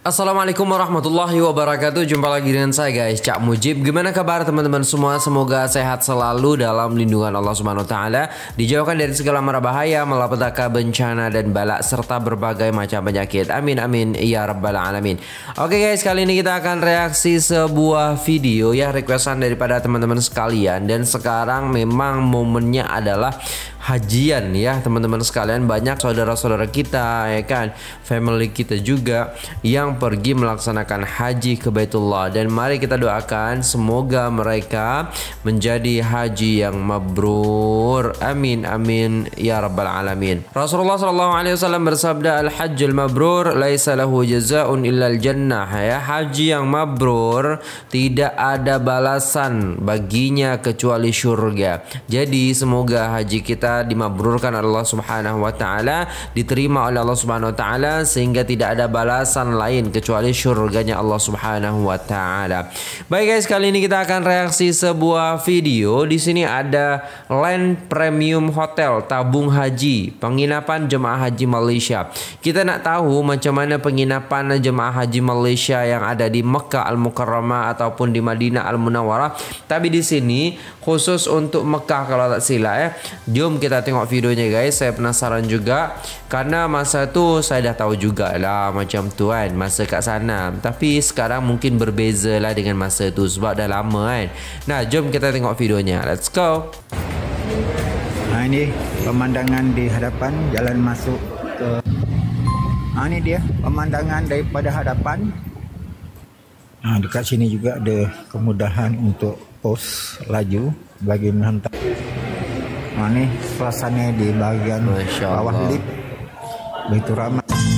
Assalamualaikum warahmatullahi wabarakatuh. Jumpa lagi dengan saya guys, Cak Mujib. Gimana kabar teman-teman semua? Semoga sehat selalu dalam lindungan Allah Subhanahu wa taala, dijauhkan dari segala mara bahaya, malapetaka, bencana dan bala serta berbagai macam penyakit. Amin amin ya rabbal alamin. Oke guys, kali ini kita akan reaksi sebuah video ya, requestan daripada teman-teman sekalian. Dan sekarang memang momennya adalah hajian ya teman-teman sekalian. Banyak saudara-saudara kita ya kan, family kita juga yang pergi melaksanakan haji ke Baitullah, dan mari kita doakan semoga mereka menjadi haji yang mabrur. Amin amin ya rabbal alamin. Rasulullah sallallahu alaihi wasallam bersabda, al hajjul mabrur laisa lahu jazaa'un illa al jannah. Ya, haji yang mabrur tidak ada balasan baginya kecuali surga. Jadi semoga haji kita dimabrurkan oleh Allah Subhanahu wa taala, diterima oleh Allah Subhanahu wa taala, sehingga tidak ada balasan lain kecuali surganya Allah Subhanahu wa taala. Baik guys, kali ini kita akan reaksi sebuah video. Di sini ada Land Premium Hotel tabung haji, penginapan jemaah haji Malaysia. Kita nak tahu macam mana penginapan jemaah haji Malaysia yang ada di Mekah Al-Mukarramah ataupun di Madinah Al-Munawwarah. Tapi di sini khusus untuk Mekah kalau tak silap ya. Jom kita tengok videonya guys. Saya penasaran juga karena masa tu saya dah tahu jugalah macam tu kan, masa kat sana. Tapi sekarang mungkin berbeza lah dengan masa tu sebab dah lama kan. Nah, jom kita tengok videonya. Let's go. Nah, ini pemandangan di hadapan jalan masuk ke. Nah, ini dia pemandangan daripada hadapan. Nah, dekat sini juga ada kemudahan untuk pos laju bagi menghantar. Nah, ini suasana di bahagian bawah lift. Begitu ramai.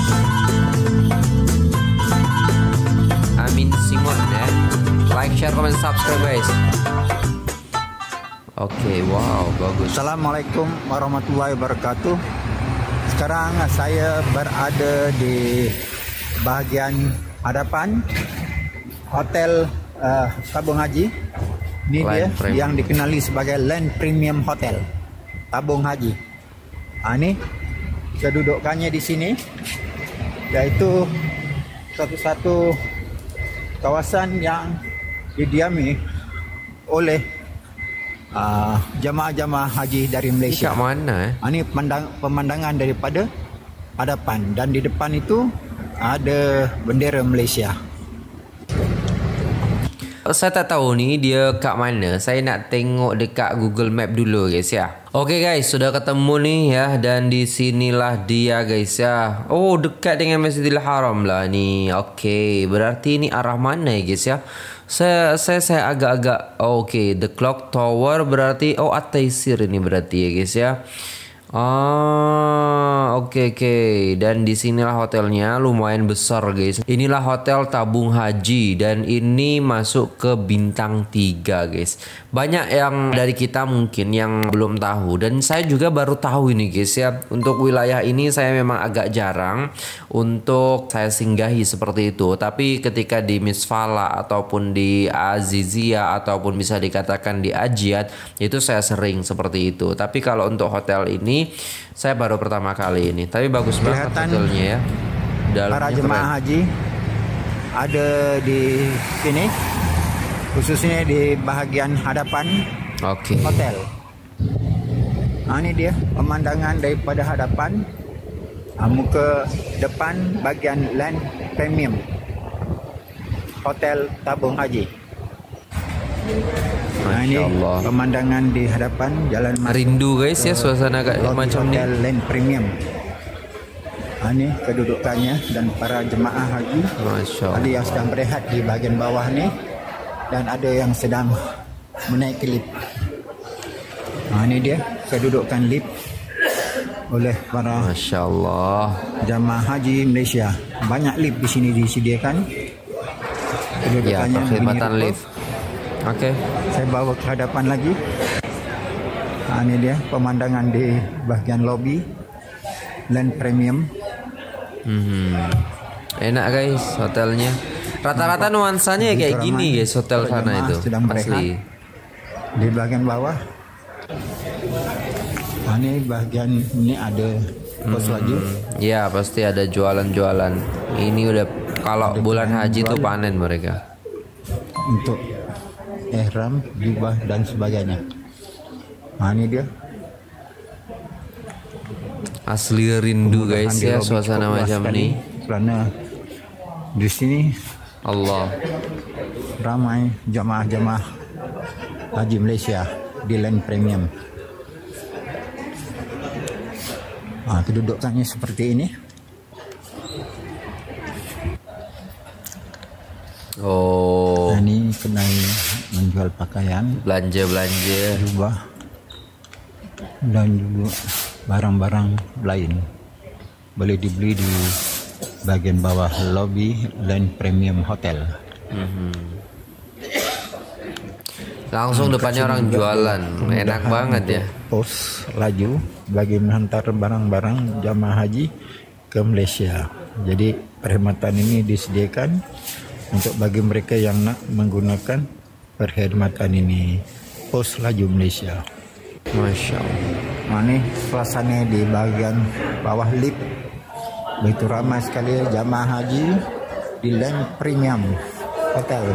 Amin Simon ya. Like, share, comment, subscribe guys. Oke, wow, bagus. Assalamualaikum warahmatullahi wabarakatuh. Sekarang saya berada di bahagian hadapan hotel tabung haji. Ini dia yang dikenali sebagai Land Premium Hotel tabung haji. Ini kedudukannya di sini, yaitu satu-satu kawasan yang didiami oleh jemaah-jemaah haji dari Malaysia. Kat mana? Ini pemandangan daripada hadapan, dan di depan itu ada bendera Malaysia. Saya tak tahu ni dia kat mana. Saya nak tengok dekat Google Map dulu guys ya. Oke guys, sudah ketemu nih ya, dan di sinilah dia guys ya. Oh, dekat dengan Masjidil Haram lah ni. Oke, berarti ini arah mana ya guys ya? Saya agak-agak oke, The Clock Tower berarti At-Taisir ini berarti ya guys ya. Oke. Dan di sinilah hotelnya, lumayan besar guys. Inilah hotel tabung haji dan ini masuk ke bintang 3 guys. Banyak yang dari kita mungkin yang belum tahu, dan saya juga baru tahu ini guys ya. Untuk wilayah ini saya memang agak jarang untuk saya singgahi seperti itu. Tapi ketika di Misfala ataupun di Azizia ataupun bisa dikatakan di Ajiat, itu saya sering seperti itu. Tapi kalau untuk hotel ini saya baru pertama kali ini. Tapi bagus banget hotelnya ya. Dalamnya para jemaah haji ada di sini, khususnya di bahagian hadapan hotel. Nah, ini dia pemandangan daripada hadapan muka depan bagian Land Premium Hotel tabung haji. Nah, ini pemandangan di hadapan jalan masuk. Rindu guys ya suasana macam ni. Land Premium. Nah, ini kedudukannya dan para jemaah haji. Ada yang sedang berehat di bahagian bawah ni, dan ada yang sedang menaiki lift. Nah, ini dia kedudukan lift oleh para jemaah haji Malaysia. Banyak lift di sini disediakan. Kedudukannya perkhidmatan lift. Oke. Saya bawa ke hadapan lagi. Nah, ini dia pemandangan di bahagian lobi Land Premium. Enak guys hotelnya. Rata-rata nuansanya kayak gini guys hotel sana itu. Sedang berehat di bahagian bawah. Ini bagian ini ada pos laju. Ya pasti ada jualan-jualan. Ini udah kalau bulan haji tuh panen mereka. Untuk ihram, jubah dan sebagainya. Ini dia. Asli rindu guys ya suasana macam ini. Karena di sini Allah ramai jamaah-jamaah haji Malaysia di Land Premium. Kedudukannya seperti ini. Ini kedai menjual pakaian, belanja jubah dan juga barang-barang lain. Boleh dibeli di bagian bawah lobi Land Premium Hotel. Langsung depannya orang jualan, enak banget ya. Pos laju bagi menghantar barang-barang jamaah haji ke Malaysia. Jadi perkhidmatan ini disediakan untuk bagi mereka yang nak menggunakan perkhidmatan ini. Pos laju Malaysia. Masya Allah. Ini suasana di bagian bawah lift. Begitu ramai sekali jamaah haji di Land Premium Hotel.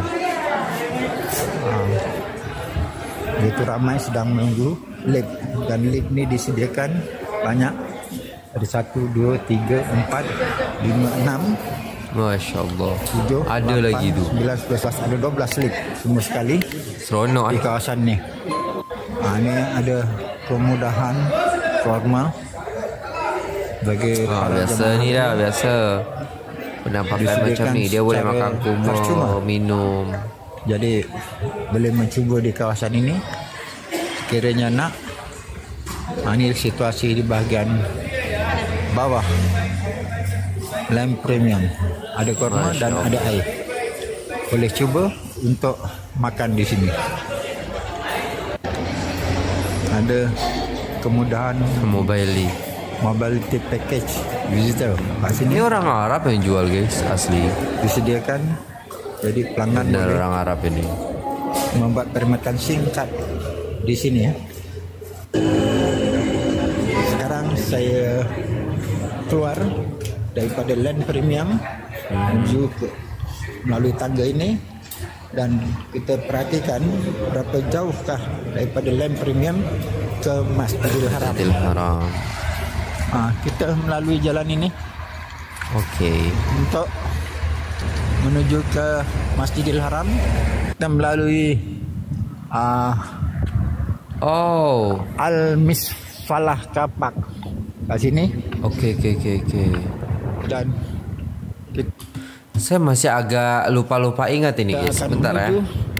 Begitu ramai sedang menunggu lift, dan lift ini disediakan banyak. Ada 1, 2, 3, 4, 5, 6. Masya Allah. 7, ada 8, lagi tu 9, 10, ada 12 lift semua sekali seronok di kawasan ni. Ini ada kemudahan formal bagi biasa ni dah, biasa penampakan macam ni dia boleh makan kumur, minum. Jadi boleh mencuba di kawasan ini sekiranya nak. Ini situasi di bahagian bawah Land Premium. Ada korma dan ada air. Boleh cuba untuk makan di sini. Ada kemudahan mobility package visitor. Ini orang Arab yang jual guys, asli. Disediakan, jadi pelanggan boleh orang Arab ini membuat perkhidmatan singkat di sini ya. Sekarang saya keluar daripada Land Premium menuju melalui tangga ini, dan kita perhatikan berapa jauhkah daripada Land Premium ke Masjidil Haram. Kita melalui jalan ini. Untuk menuju ke Masjidil Haram kita melalui Al-Misfalah Kapak kat sini. Okey. Dan saya masih agak lupa ingat ini guys. Sebentar ya.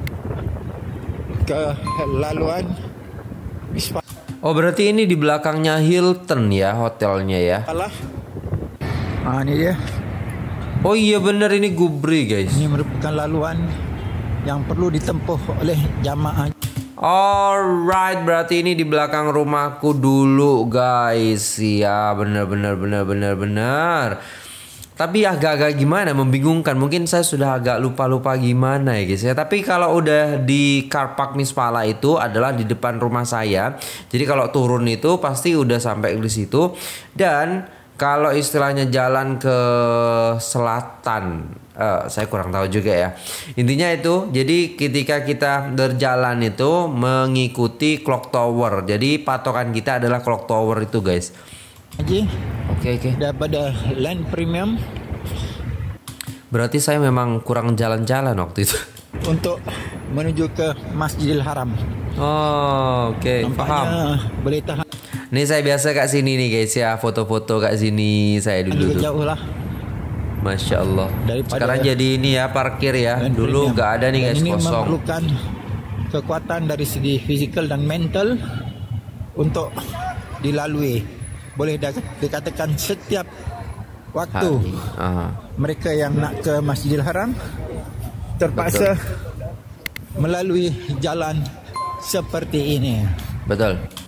Ke laluan Misfalah. Berarti ini di belakangnya Hilton ya, hotelnya ya. Ini dia. Oh iya benar, ini Gubri guys. Ini merupakan laluan yang perlu ditempuh oleh jamaah. Alright, berarti ini di belakang rumahku dulu guys. Ya benar. Tapi agak gimana, membingungkan. Mungkin saya sudah agak lupa gimana ya guys ya. Tapi kalau udah di car park Misfalah itu adalah di depan rumah saya. Jadi kalau turun itu pasti udah sampai di situ. Dan kalau istilahnya jalan ke selatan, saya kurang tahu juga ya. Intinya itu, jadi ketika kita berjalan itu mengikuti clock tower. Jadi patokan kita adalah clock tower itu guys. Oke. Daripada Land Premium. Berarti saya memang kurang jalan-jalan waktu itu. Untuk menuju ke Masjidil Haram. Oke. Paham. Boleh tahan. Nih saya biasa kat sini nih guys ya, foto-foto kat sini saya dulu tuh. Jauh lah. Masya Allah. Sekarang jadi ini ya, parkir ya. Dulu nggak ada nih guys, ini kosong. Memerlukan kekuatan dari segi fisikal dan mental untuk dilalui. Boleh dikatakan setiap waktu mereka yang nak ke Masjidil Haram terpaksa melalui jalan seperti ini. Betul.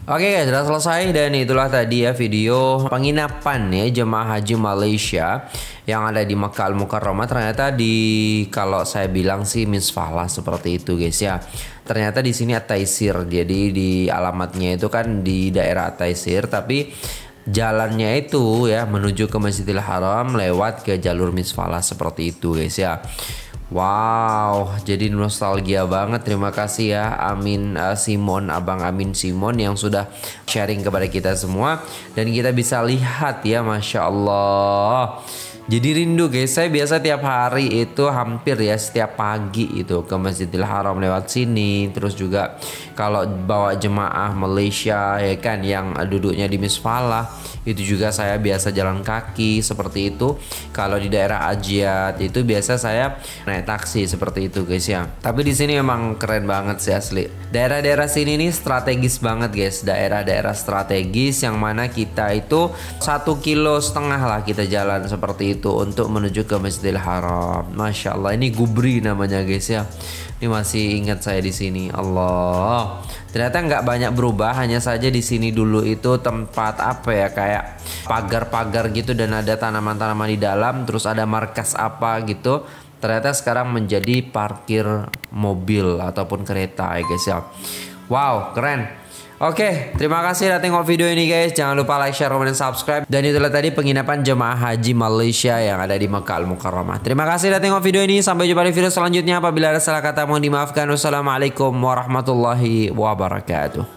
Oke guys, sudah selesai dan itulah tadi ya video penginapan ya jemaah haji Malaysia yang ada di Makkah Al-Mukarramah. Ternyata kalau saya bilang sih Misfalah seperti itu guys ya. Ternyata di sini At-Taisir. Jadi di alamatnya itu kan di daerah At-Taisir, tapi jalannya itu ya menuju ke Masjidil Haram lewat ke jalur Misfalah seperti itu guys ya. Wow, jadi nostalgia banget. Terima kasih ya Amin Simon, Abang Amin Simon yang sudah sharing kepada kita semua. Dan kita bisa lihat ya, Masya Allah. Jadi rindu guys, saya biasa tiap hari itu hampir ya setiap pagi itu ke Masjidil Haram lewat sini. Terus juga kalau bawa jemaah Malaysia ya kan yang duduknya di Misfalah, itu juga saya biasa jalan kaki seperti itu. Kalau di daerah Ajiat itu biasa saya naik taksi seperti itu guys ya. Tapi di sini memang keren banget sih asli. Daerah-daerah sini nih strategis banget guys. Daerah-daerah strategis yang mana kita itu 1,5 kilo lah kita jalan seperti itu untuk menuju ke Masjidil Haram. Masya Allah, ini Gubri namanya guys ya. Ini masih ingat saya di sini. Allah, ternyata nggak banyak berubah, hanya saja di sini dulu itu tempat apa ya, kayak pagar-pagar gitu dan ada tanaman-tanaman di dalam, terus ada markas apa gitu. Ternyata sekarang menjadi parkir mobil ataupun kereta ya guys ya. Wow, keren. Oke, terima kasih udah tengok video ini guys. Jangan lupa like, share, komen, dan subscribe. Dan itulah tadi penginapan jemaah haji Malaysia yang ada di Makkah Al-Mukarramah. Terima kasih udah tengok video ini. Sampai jumpa di video selanjutnya. Apabila ada salah kata mohon dimaafkan. Wassalamualaikum warahmatullahi wabarakatuh.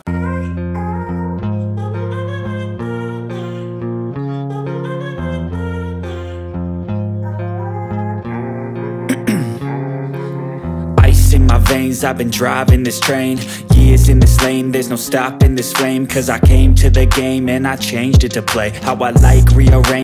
In my veins, I've been driving this train. Years in this lane, there's no stopping this flame. Cause I came to the game and I changed it to play how I like, rearrange